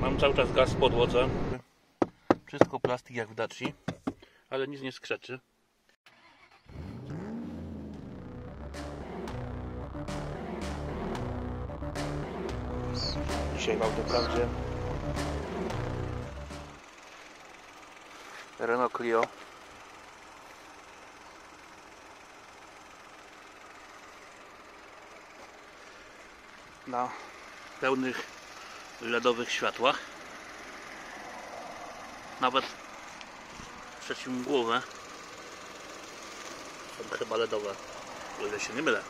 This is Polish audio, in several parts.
Mam cały czas gaz w podłodze. Wszystko plastik jak w Daci, ale nic nie skrzeczy. Dzisiaj w Autoprawdzie Renault Clio. Na pełnych LEDowych światłach. Nawet przeciwmgłowe są chyba LEDowe, o ile się nie mylę.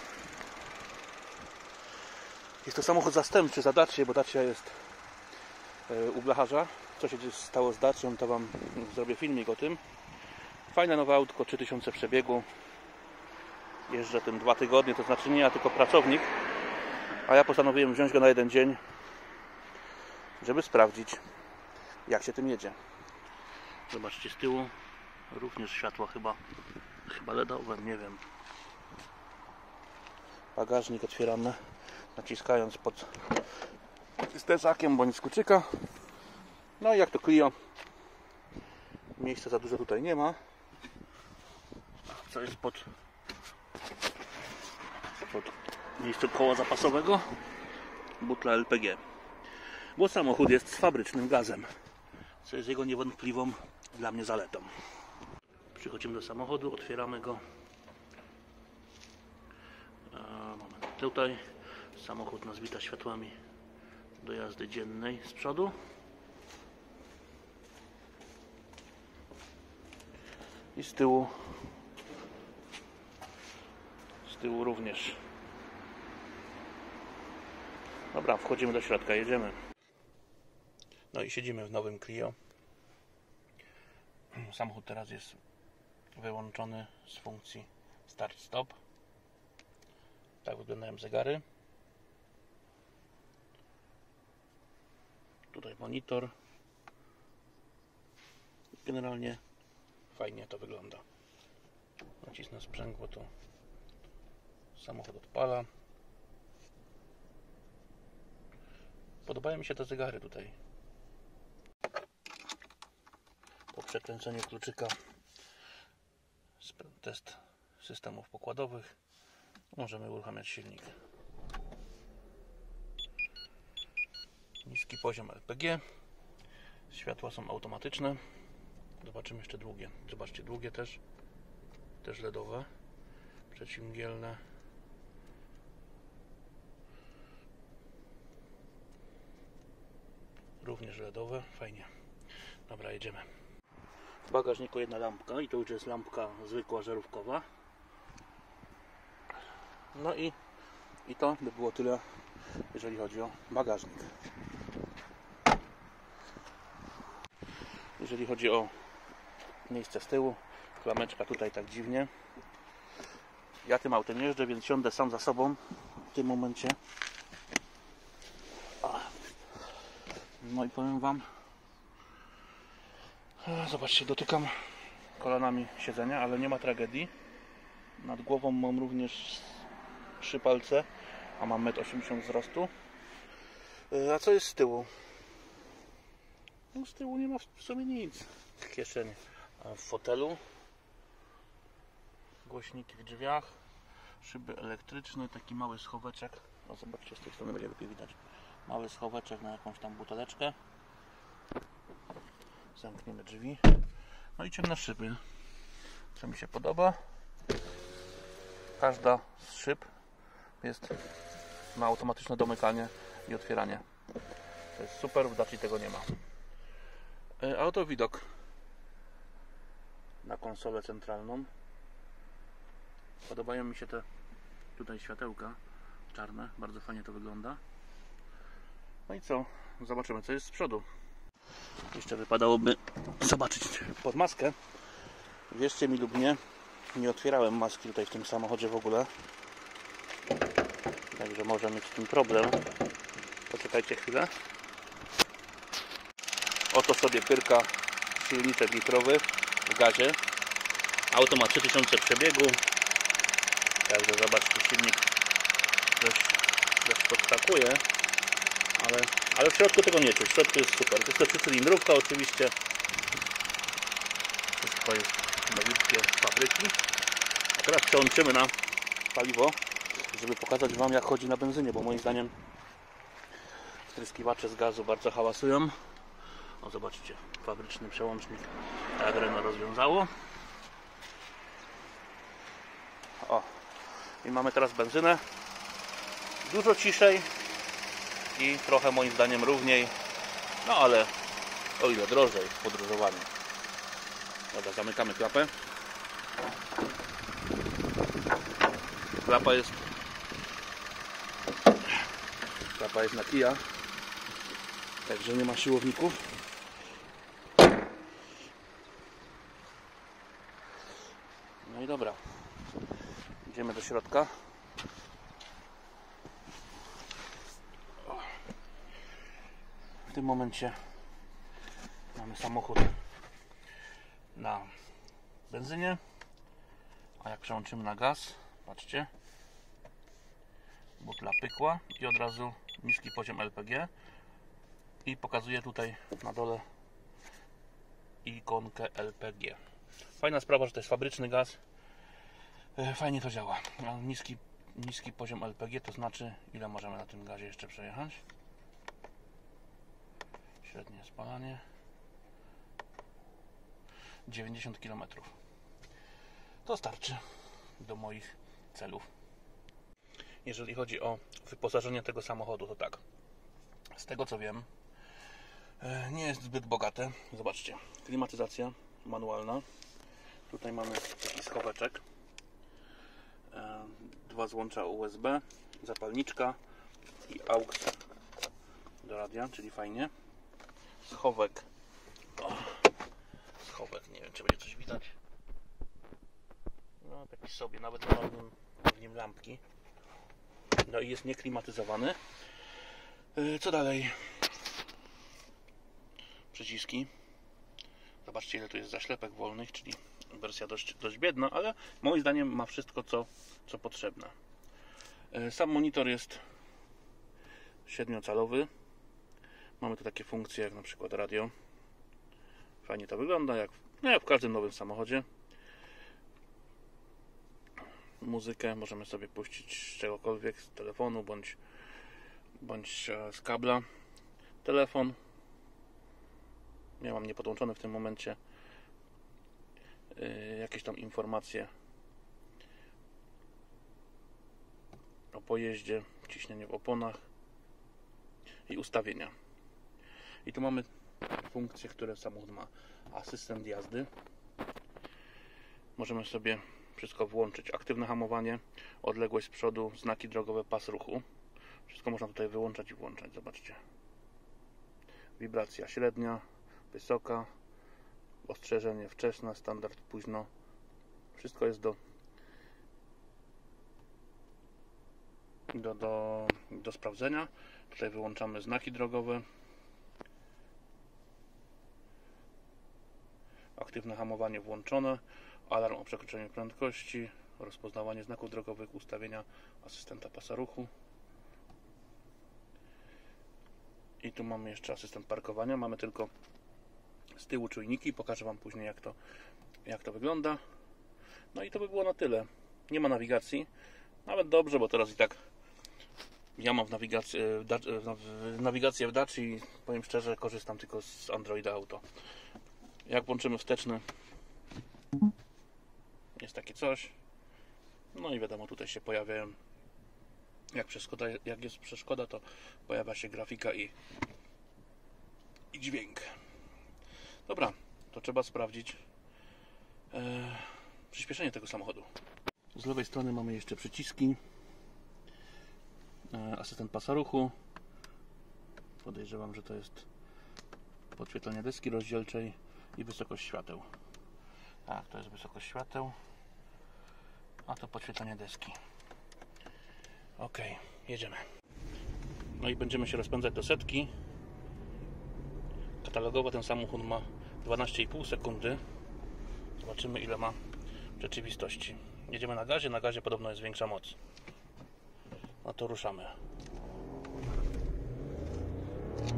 Jest to samochód zastępczy za Dacię, bo Dacia jest u blacharza. Co się stało z Dacią, to Wam zrobię filmik o tym. Fajne nowe autko, 3000 przebiegu. Jeżdżę tym 2 tygodnie, to znaczy nie ja, tylko pracownik. A ja postanowiłem wziąć go na jeden dzień, żeby sprawdzić, jak się tym jedzie. Zobaczcie, z tyłu również światła chyba LEDowe, nie wiem. Bagażnik otwieramy naciskając pod stecakiem bądź z kluczyka. No i jak to Clio, miejsca za dużo tutaj nie ma. Co jest pod miejsce koła zapasowego? Butla LPG. Bo samochód jest z fabrycznym gazem, co jest jego niewątpliwą dla mnie zaletą. Przychodzimy do samochodu, otwieramy go. Moment. Tutaj samochód nazwita światłami do jazdy dziennej z przodu. I z tyłu również. Dobra, wchodzimy do środka, jedziemy. No i siedzimy w nowym Clio. Samochód teraz jest wyłączony z funkcji start-stop. Tak wyglądają zegary. Tutaj monitor. Generalnie fajnie to wygląda. Nacisnę sprzęgło, to samochód odpala. Podobają mi się te zegary tutaj. Po przekręceniu kluczyka test systemów pokładowych możemy uruchamiać silnik. Niski poziom LPG. Światła są automatyczne. Zobaczymy jeszcze długie. Zobaczcie, długie też LEDowe. Przeciwmgielne. Również LEDowe. Fajnie. Dobra, jedziemy. W bagażniku jedna lampka i to już jest lampka zwykła, żarówkowa. No i to by było tyle, jeżeli chodzi o bagażnik. Jeżeli chodzi o miejsce z tyłu, klameczka tutaj tak dziwnie. Ja tym autem jeżdżę, więc siądę sam za sobą w tym momencie. No i powiem Wam, zobaczcie, dotykam kolanami siedzenia, ale nie ma tragedii. Nad głową mam również 3 palce, a mam 1,80 m wzrostu. A co jest z tyłu? No, z tyłu nie ma w sumie nic. Kieszeń w fotelu, głośniki w drzwiach, szyby elektryczne, taki mały schoweczek. No zobaczcie, z tej strony będzie lepiej widać. Mały schoweczek na jakąś tam buteleczkę. Zamkniemy drzwi. No i ciemne szyby. Co mi się podoba? Każda z szyb ma automatyczne domykanie i otwieranie. To jest super, w Daci tego nie ma. A oto widok na konsolę centralną. Podobają mi się te tutaj światełka czarne, bardzo fajnie to wygląda. No i co? Zobaczymy, co jest z przodu. Jeszcze wypadałoby zobaczyć pod maskę. Wierzcie mi lub nie, nie otwierałem maski tutaj w tym samochodzie w ogóle. Także może mieć z tym problem. Poczekajcie chwilę. Oto sobie pyrka silniczek litrowy w gazie. Auto ma 3000 przebiegu. Także zobaczcie, silnik dość podskakuje, ale Ale w środku tego nie czuć, w środku jest super. To jest to trzycylindrówka oczywiście. Wszystko jest nowiutkie z fabryki. A teraz przełączymy na paliwo, żeby pokazać Wam, jak chodzi na benzynie, bo moim zdaniem wtryskiwacze z gazu bardzo hałasują. O, zobaczcie, fabryczny przełącznik jak Renault rozwiązało. O, i mamy teraz benzynę. Dużo ciszej i trochę moim zdaniem równiej. No ale o ile drożej w podróżowaniu. Dobra, zamykamy klapę. Klapa jest na kija, także nie ma siłowników. No i dobra, idziemy do środka. W tym momencie mamy samochód na benzynie, a jak przełączymy na gaz, patrzcie, butla pykła i od razu niski poziom LPG i pokazuje tutaj na dole ikonkę LPG. Fajna sprawa, że to jest fabryczny gaz, fajnie to działa. Niski poziom LPG to znaczy, ile możemy na tym gazie jeszcze przejechać. Średnie spalanie 90 km. To starczy do moich celów. Jeżeli chodzi o wyposażenie tego samochodu, to tak, z tego co wiem, nie jest zbyt bogate. Zobaczcie, klimatyzacja manualna. Tutaj mamy taki schoweczek, 2 złącza USB, zapalniczka i AUX do radia, czyli fajnie. Schowek, nie wiem, czy będzie coś widać. No taki sobie, nawet nie ma w nim lampki. No i jest nieklimatyzowany. Co dalej? Przyciski. Zobaczcie, ile tu jest zaślepek wolnych, czyli wersja dość biedna, ale moim zdaniem ma wszystko, co potrzebne. Sam monitor jest 7-calowy. Mamy tu takie funkcje jak na przykład radio. Fajnie to wygląda, jak w każdym nowym samochodzie. Muzykę możemy sobie puścić z czegokolwiek, z telefonu bądź z kabla. Telefon. Ja mam niepodłączony w tym momencie. Jakieś tam informacje o pojeździe, ciśnienie w oponach i ustawienia. I tu mamy funkcje, które samochód ma. Asystent jazdy. Możemy sobie wszystko włączyć. Aktywne hamowanie, odległość z przodu, znaki drogowe, pas ruchu. Wszystko można tutaj wyłączać i włączać. Zobaczcie. Wibracja średnia, wysoka, ostrzeżenie wczesne, standard późno. Wszystko jest do sprawdzenia. Tutaj wyłączamy znaki drogowe. Aktywne hamowanie włączone. Alarm o przekroczeniu prędkości. Rozpoznawanie znaków drogowych. Ustawienia asystenta pasa ruchu. I tu mamy jeszcze asystent parkowania. Mamy tylko z tyłu czujniki. Pokażę Wam później, jak to wygląda. No i to by było na tyle. Nie ma nawigacji. Nawet dobrze, bo teraz i tak ja mam nawigację w Daci i powiem szczerze, korzystam tylko z Androida Auto. Jak włączymy wsteczny, jest takie coś. No i wiadomo, tutaj się pojawiają, jak jest przeszkoda, to pojawia się grafika i dźwięk. Dobra, to trzeba sprawdzić przyspieszenie tego samochodu. Z lewej strony mamy jeszcze przyciski, asystent pasa ruchu. Podejrzewam, że to jest podświetlenie deski rozdzielczej i wysokość świateł. Tak, to jest wysokość świateł, a to podświetlenie deski. Ok, jedziemy. No i będziemy się rozpędzać do setki. Katalogowo ten samochód ma 12,5 sekundy. Zobaczymy, ile ma w rzeczywistości. Jedziemy na gazie. Na gazie podobno jest większa moc. No to ruszamy.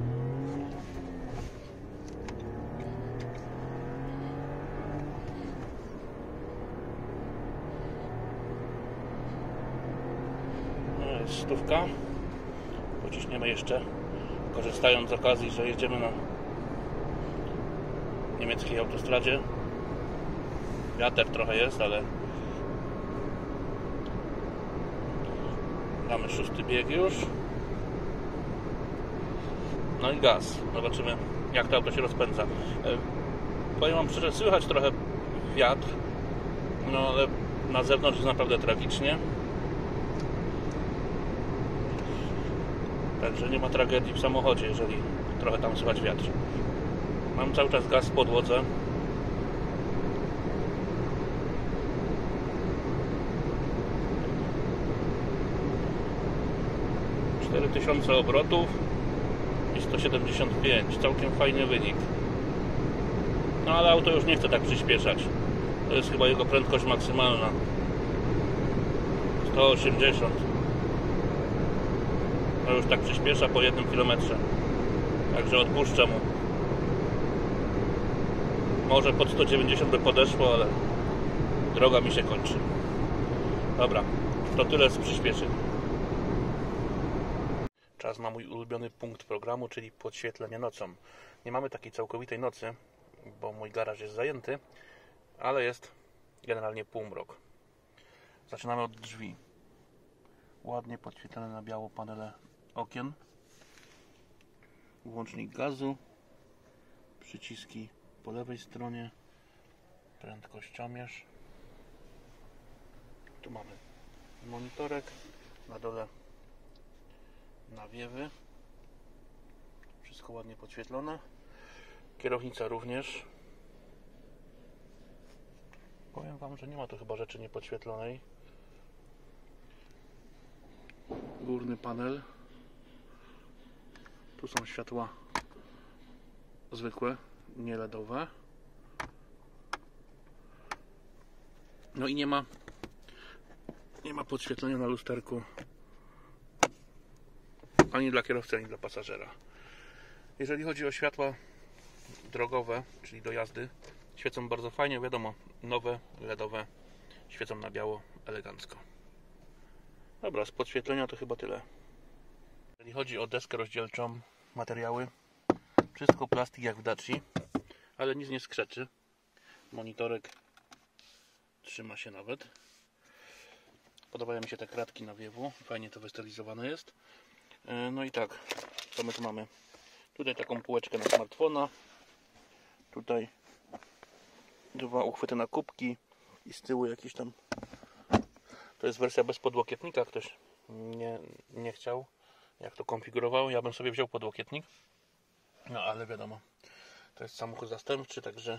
stówka. Pociśniemy jeszcze, korzystając z okazji, że jedziemy na niemieckiej autostradzie. Wiatr trochę jest, ale mamy 6. bieg już. No i gaz. Zobaczymy, jak to auto się rozpędza. Powiem wam szczerze, słychać trochę wiatr, no ale na zewnątrz jest naprawdę tragicznie. Także nie ma tragedii w samochodzie, jeżeli trochę tam słychać wiatr. Mam cały czas gaz w podłodze. - 4000 obrotów i 175. Całkiem fajny wynik. No ale auto już nie chce tak przyspieszać. To jest chyba jego prędkość maksymalna. 180. No już tak przyspiesza po 1 km. Także odpuszczę mu. Może pod 190 by podeszło, ale droga mi się kończy. Dobra, to tyle z przyspieszeń. Czas na mój ulubiony punkt programu, czyli podświetlenie nocą. Nie mamy takiej całkowitej nocy, bo mój garaż jest zajęty, ale jest generalnie półmrok. Zaczynamy od drzwi. Ładnie podświetlone na biało panele okien. Włącznik gazu. Przyciski po lewej stronie. Prędkościomierz. Tu mamy monitorek. Na dole nawiewy. Wszystko ładnie podświetlone. Kierownica również. Powiem wam, że nie ma tu chyba rzeczy niepodświetlonej. Górny panel. Tu są światła zwykłe, nie LEDowe. No i nie ma podświetlenia na lusterku ani dla kierowcy, ani dla pasażera. Jeżeli chodzi o światła drogowe, czyli do jazdy, świecą bardzo fajnie, wiadomo, nowe, LEDowe, świecą na biało, elegancko. Dobra, z podświetlenia to chyba tyle. Jeżeli chodzi o deskę rozdzielczą, materiały, wszystko plastik jak w Daci, ale nic nie skrzeczy. Monitorek trzyma się nawet. Podobają mi się te kratki nawiewu, fajnie to wystylizowane jest. No i tak, co my tu mamy? Tutaj taką półeczkę na smartfona. Tutaj 2 uchwyty na kubki i z tyłu jakiś tam. To jest wersja bez podłokietnika. Ktoś nie chciał, jak to konfigurował. Ja bym sobie wziął podłokietnik. No ale wiadomo, to jest samochód zastępczy, także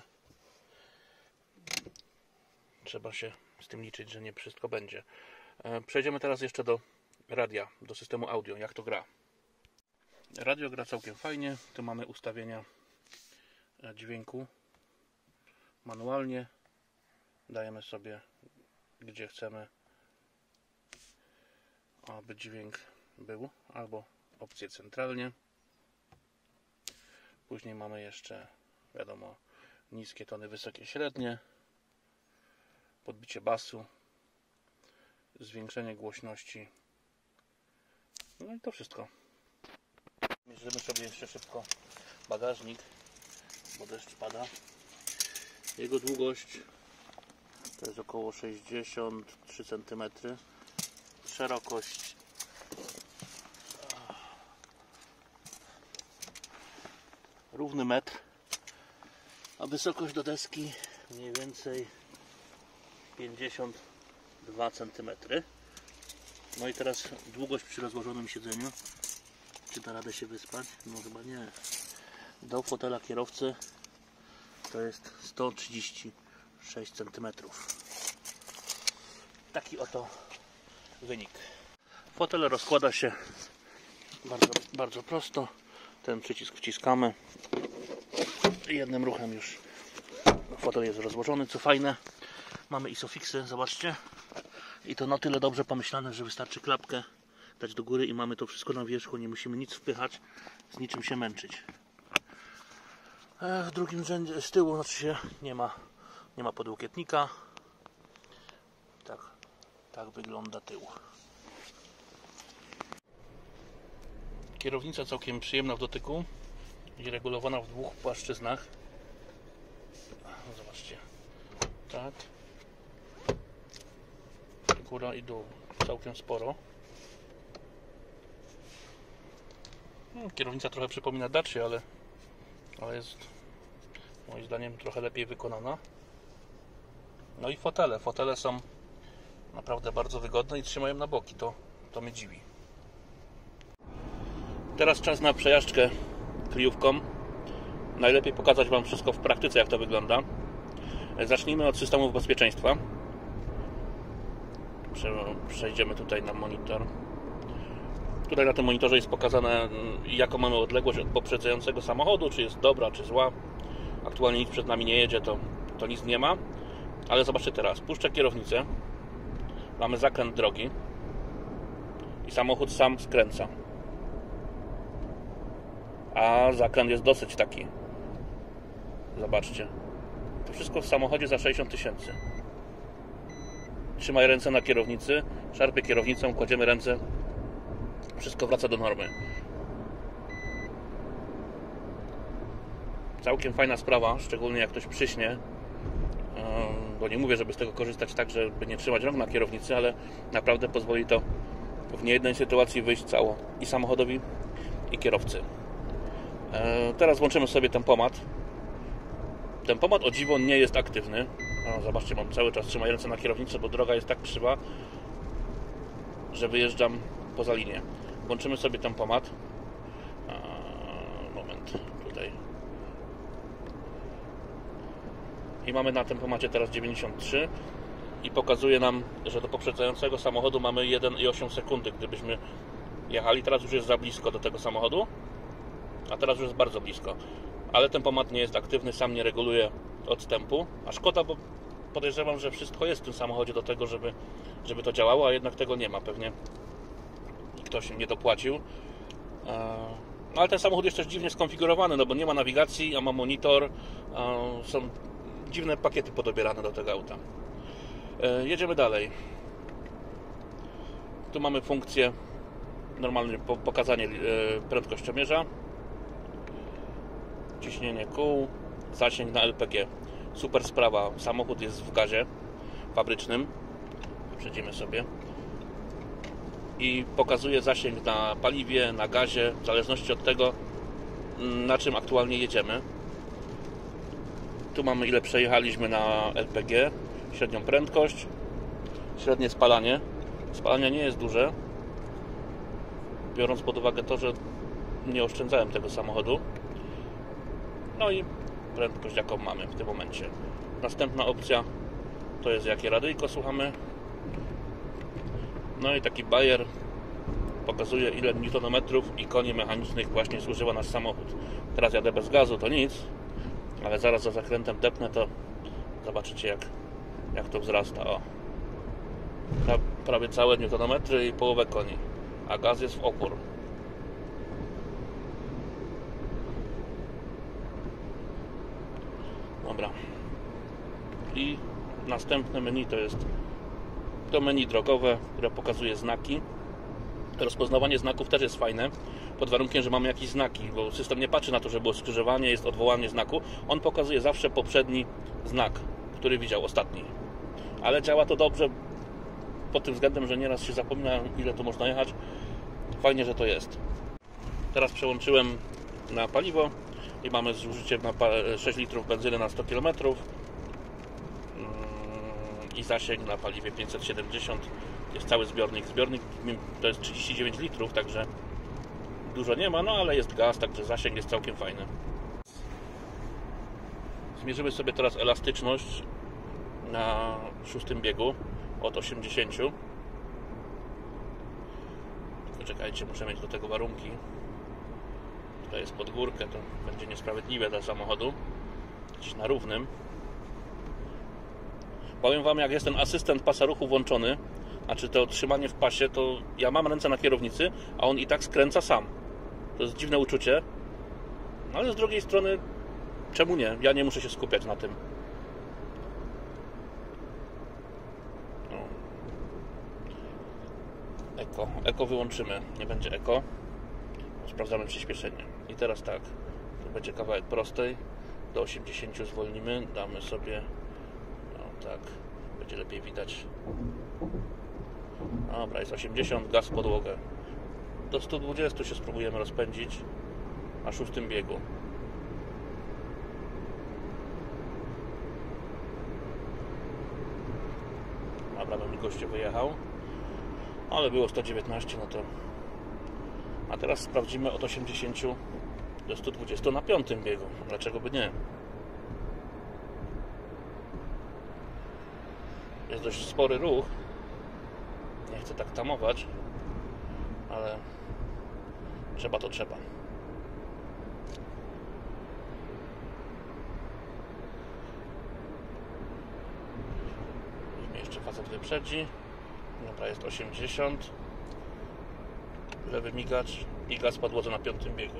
trzeba się z tym liczyć, że nie wszystko będzie. Przejdziemy teraz jeszcze do radia, do systemu audio, jak to gra. Radio gra całkiem fajnie. Tu mamy ustawienia dźwięku manualnie. Dajemy sobie, gdzie chcemy, aby dźwięk był, albo opcję centralnie. Później mamy jeszcze, wiadomo, niskie tony, wysokie, średnie, podbicie basu, zwiększenie głośności. No i to wszystko. Mierzymy sobie jeszcze szybko bagażnik, bo deszcz pada. Jego długość to jest około 63 cm. Szerokość równy metr, a wysokość do deski mniej więcej 52 cm. No i teraz długość przy rozłożonym siedzeniu. Czy da radę się wyspać? No chyba nie. Do fotela kierowcy to jest 136 cm. Taki oto wynik. Fotel rozkłada się bardzo prosto. Ten przycisk wciskamy. Jednym ruchem już fotel jest rozłożony. Co fajne, mamy isofixy, zobaczcie. I to na tyle dobrze pomyślane, że wystarczy klapkę dać do góry i mamy to wszystko na wierzchu. Nie musimy nic wpychać, z niczym się męczyć. W drugim rzędzie, z tyłu, znaczy się nie ma podłokietnika. Tak wygląda tył. Kierownica całkiem przyjemna w dotyku i regulowana w dwóch płaszczyznach. Zobaczcie, tak, góra i dół, całkiem sporo. Kierownica trochę przypomina Dacia, ale jest moim zdaniem trochę lepiej wykonana. No i fotele są naprawdę bardzo wygodne i trzymają na boki, to mnie dziwi. Teraz czas na przejażdżkę kryjówką. Najlepiej pokazać Wam wszystko w praktyce, jak to wygląda. Zacznijmy od systemów bezpieczeństwa. Przejdziemy tutaj na monitor. Tutaj na tym monitorze jest pokazane, jaką mamy odległość od poprzedzającego samochodu, czy jest dobra, czy zła. Aktualnie nic przed nami nie jedzie, to nic nie ma. Ale zobaczcie teraz, puszczę kierownicę. Mamy zakręt drogi i samochód sam skręca. A zakręt jest dosyć taki. Zobaczcie. To wszystko w samochodzie za 60 000. Trzymaj ręce na kierownicy, szarpię kierownicą, kładziemy ręce. Wszystko wraca do normy. Całkiem fajna sprawa, szczególnie jak ktoś przyśnie. Bo nie mówię, żeby z tego korzystać tak, żeby nie trzymać rąk na kierownicy, ale naprawdę pozwoli to w niejednej sytuacji wyjść cało i samochodowi, i kierowcy. Teraz włączymy sobie tempomat. Tempomat o dziwo nie jest aktywny. Zobaczcie, mam cały czas trzymaj ręce na kierownicy, bo droga jest tak krzywa, że wyjeżdżam poza linię. Włączymy sobie tempomat. Moment, tutaj. I mamy na tempomacie teraz 93 i pokazuje nam, że do poprzedzającego samochodu mamy 1,8 sekundy. Gdybyśmy jechali, teraz już jest za blisko do tego samochodu, a teraz już jest bardzo blisko. Ale tempomat nie jest aktywny, sam nie reguluje odstępu. A szkoda, bo podejrzewam, że wszystko jest w tym samochodzie do tego, żeby to działało, a jednak tego nie ma. Pewnie ktoś nie dopłacił. No ale ten samochód jest też dziwnie skonfigurowany, no bo nie ma nawigacji, a ma monitor. Są dziwne pakiety podobierane do tego auta. Jedziemy dalej. Tu mamy funkcję normalnie pokazanie prędkościomierza, ciśnienie kół, zasięg na LPG. Super sprawa. Samochód jest w gazie fabrycznym. Wyprzedzimy sobie. I pokazuje zasięg na paliwie, na gazie, w zależności od tego, na czym aktualnie jedziemy. Tu mamy, ile przejechaliśmy na LPG, średnią prędkość, średnie spalanie. Spalanie nie jest duże, biorąc pod uwagę to, że nie oszczędzałem tego samochodu. No i prędkość, jaką mamy w tym momencie. Następna opcja to jest, jakie radyjko słuchamy. No i taki bajer pokazuje, ile newtonometrów i koni mechanicznych właśnie zużywa nasz samochód. Teraz jadę bez gazu, to nic, ale zaraz za zakrętem depnę, to zobaczycie, jak to wzrasta. O. Prawie całe newtonometry i połowę koni, a gaz jest w opór. Dobra. I następne menu to jest to menu drogowe, które pokazuje znaki. Rozpoznawanie znaków też jest fajne, pod warunkiem, że mamy jakieś znaki, bo system nie patrzy na to, że było skrzyżowanie, jest odwołanie znaku. On pokazuje zawsze poprzedni znak, który widział ostatni. Ale działa to dobrze pod tym względem, że nieraz się zapomina, ile tu można jechać. Fajnie, że to jest. Teraz przełączyłem na paliwo i mamy zużycie na 6 litrów benzyny na 100 km i zasięg na paliwie 570. Jest cały zbiornik. Zbiornik to jest 39 litrów, także dużo nie ma, no ale jest gaz, także zasięg jest całkiem fajny. Zmierzymy sobie teraz elastyczność na 6 biegu od 80. Czekajcie, muszę mieć do tego warunki. Tutaj jest pod górkę, to będzie niesprawiedliwe dla samochodu. Gdzieś na równym. Powiem Wam, jak jest ten asystent pasa ruchu włączony, znaczy to trzymanie w pasie, to ja mam ręce na kierownicy, a on i tak skręca sam. To jest dziwne uczucie. Ale z drugiej strony, czemu nie? Ja nie muszę się skupiać na tym. Eko wyłączymy. Nie będzie eko. sprawdzamy przyspieszenie. I teraz tak, tu będzie kawałek prostej, do 80 zwolnimy, damy sobie, no tak, będzie lepiej widać. Dobra, jest 80, gaz w podłogę. Do 120 się spróbujemy rozpędzić na 6 biegu. Dobra, mi gościu wyjechał, ale było 119, no to... A teraz sprawdzimy od 80 do 120 na 5 biegu. Dlaczego by nie? Jest dość spory ruch. Nie chcę tak tamować, ale trzeba to trzeba. Niech mnie jeszcze facet wyprzedzi. Dobra, jest 80. Lewy migacz i gaz podłodze na 5 biegu.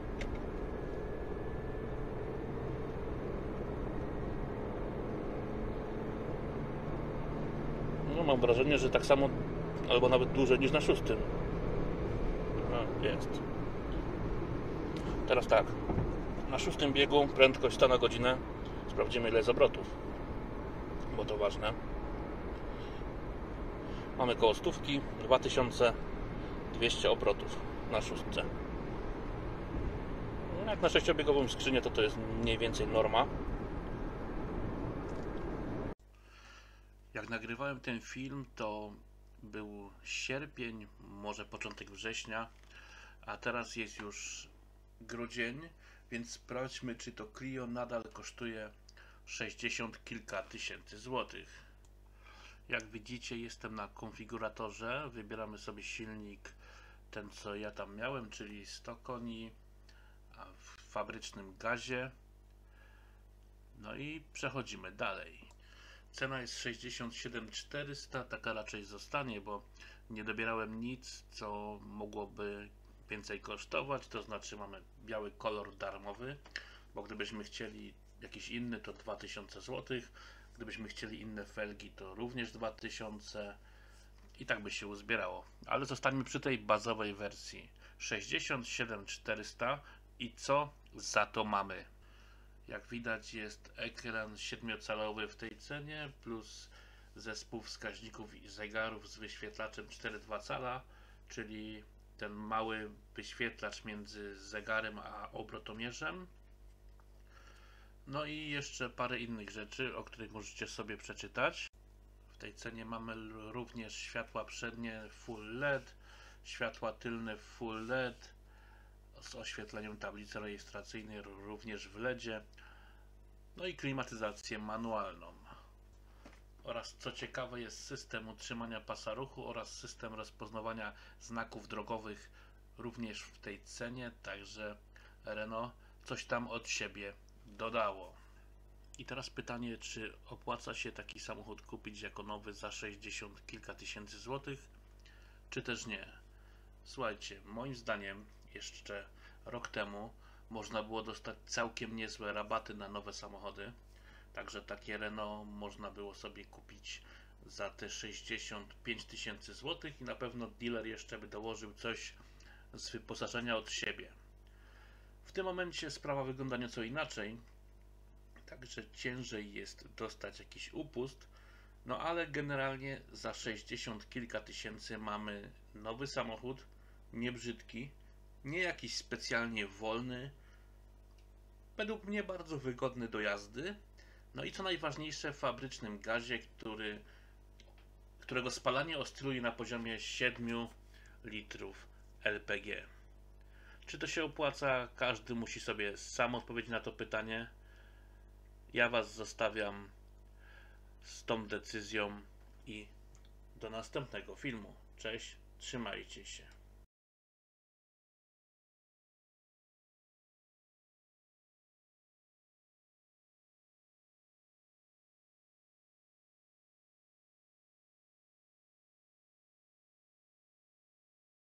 No, mam wrażenie, że tak samo, albo nawet dłużej niż na 6. No, jest. Teraz tak. Na 6 biegu prędkość 100 na godzinę. Sprawdzimy, ile jest obrotów, bo to ważne. Mamy koło 100, 2200 obrotów na 6. Jak na 6-biegową skrzynię to jest mniej więcej norma. Jak nagrywałem ten film, to był sierpień, może początek września, a teraz jest już grudzień, więc sprawdźmy, czy to Clio nadal kosztuje 60 kilka tysięcy złotych. Jak widzicie, jestem na konfiguratorze, wybieramy sobie silnik, ten co ja tam miałem, czyli 100 koni w fabrycznym gazie. No i przechodzimy dalej. Cena jest 67 400, taka raczej zostanie, bo nie dobierałem nic, co mogłoby więcej kosztować, to znaczy mamy biały kolor darmowy, bo gdybyśmy chcieli jakiś inny, to 2000 zł, gdybyśmy chcieli inne felgi, to również 2000 i tak by się uzbierało, ale zostańmy przy tej bazowej wersji 67 400 i co za to mamy? Jak widać, jest ekran 7-calowy w tej cenie, plus zespół wskaźników i zegarów z wyświetlaczem 4,2 cala, czyli ten mały wyświetlacz między zegarem a obrotomierzem. No i jeszcze parę innych rzeczy, o których możecie sobie przeczytać. W tej cenie mamy również światła przednie Full LED, światła tylne Full LED z oświetleniem tablicy rejestracyjnej również w LEDzie. No i klimatyzację manualną. Oraz co ciekawe, jest system utrzymania pasa ruchu oraz system rozpoznawania znaków drogowych również w tej cenie, także Renault coś tam od siebie dodało. I teraz pytanie, czy opłaca się taki samochód kupić jako nowy za 60 kilka tysięcy złotych, czy też nie? Słuchajcie, moim zdaniem jeszcze rok temu można było dostać całkiem niezłe rabaty na nowe samochody, także takie Renault można było sobie kupić za te 65 tysięcy złotych i na pewno dealer jeszcze by dołożył coś z wyposażenia od siebie. W tym momencie sprawa wygląda nieco inaczej, także ciężej jest dostać jakiś upust, no ale generalnie za 60 kilka tysięcy mamy nowy samochód, nie brzydki, nie jakiś specjalnie wolny, według mnie bardzo wygodny do jazdy, no i co najważniejsze, w fabrycznym gazie, którego spalanie oscyluje na poziomie 7 litrów LPG. Czy to się opłaca? Każdy musi sobie sam odpowiedzieć na to pytanie. Ja Was zostawiam z tą decyzją i do następnego filmu. Cześć, trzymajcie się.